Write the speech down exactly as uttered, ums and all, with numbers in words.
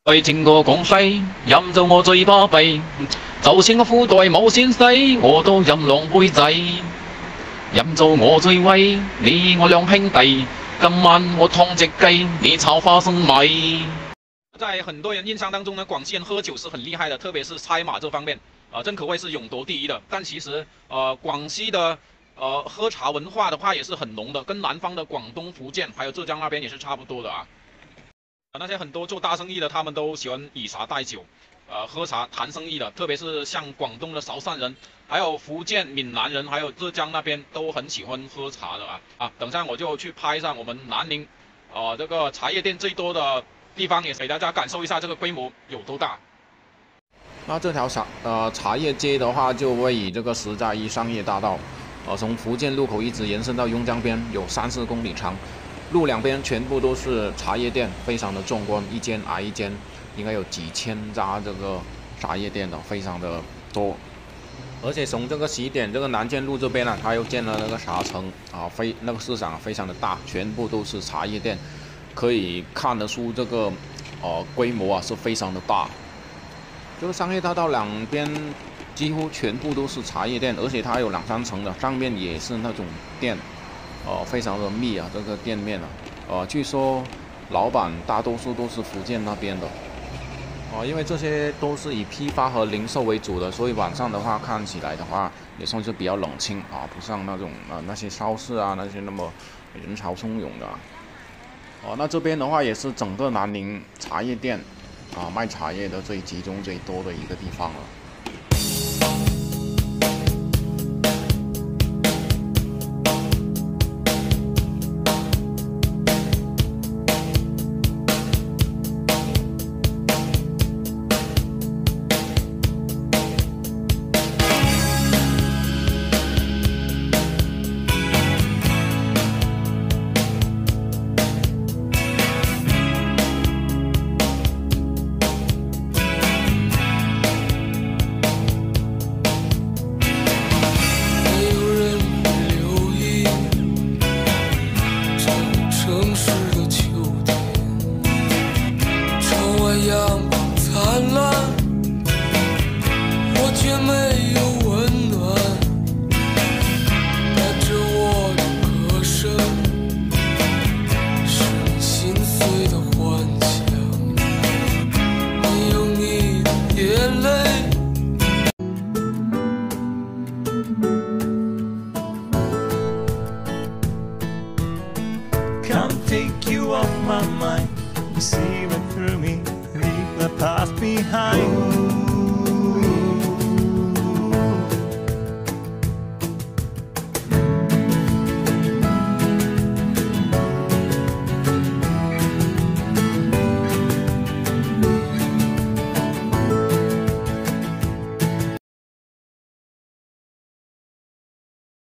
愛情個廣西，飲到我最巴閉。就算我褲袋冇錢洗，我都飲兩杯仔。飲到我最威，你我兩兄弟。今晚我燙隻雞，你炒花生米。 在很多人印象当中呢，广西人喝酒是很厉害的，特别是猜马这方面，啊、呃，真可谓是勇夺第一的。但其实，呃，广西的呃喝茶文化的话也是很浓的，跟南方的广东、福建还有浙江那边也是差不多的啊。那些很多做大生意的，他们都喜欢以茶代酒，呃，喝茶谈生意的，特别是像广东的潮汕人，还有福建闽南人，还有浙江那边都很喜欢喝茶的啊啊！等下我就去拍上我们南宁，啊、呃，这个茶叶店最多的地方，也给大家感受一下这个规模有多大。 那这条茶呃茶叶街的话，就位于这个十加一商业大道，呃，从福建路口一直延伸到邕江边，有三四公里长。路两边全部都是茶叶店，非常的壮观，一间挨一间，应该有几千家这个茶叶店的，非常的多。而且从这个起点，这个南建路这边呢，它又建了那个茶城啊，非那个市场非常的大，全部都是茶叶店，可以看得出这个呃规模啊是非常的大。这个商业大道两边几乎全部都是茶叶店，而且它有两三层的，上面也是那种店。哦、呃，非常的密啊，这个店面啊，呃，据说老板大多数都是福建那边的，哦、呃，因为这些都是以批发和零售为主的，所以晚上的话看起来的话也算是比较冷清啊，不像那种啊、呃、那些超市啊那些那么人潮汹涌的、啊。哦、呃，那这边的话也是整个南宁茶叶店啊卖茶叶的最集中最多的一个地方了。 Can't take you off my mind. You see right through me, leave the past behind.